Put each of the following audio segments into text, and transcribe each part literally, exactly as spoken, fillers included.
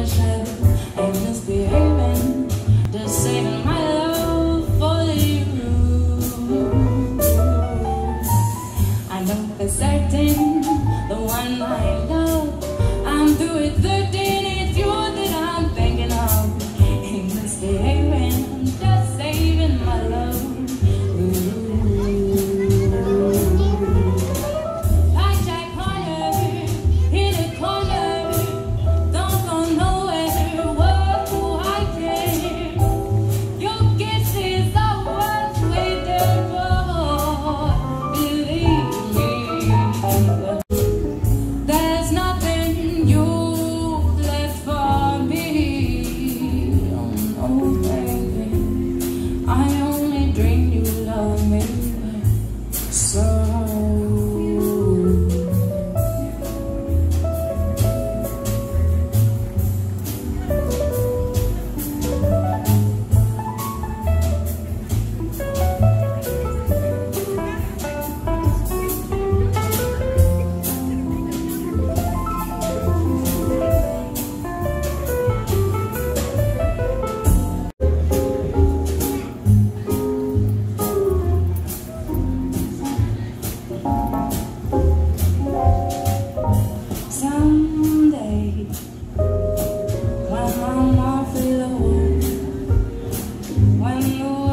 much love and misbehaving, just saving my love for you. I know for certain the one I love, I'm through with thirteen, it's you that I'm thinking of. Ain't misbehaving, just saving my love.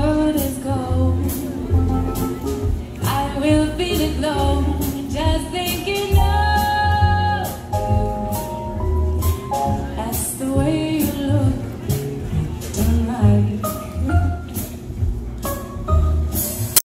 Just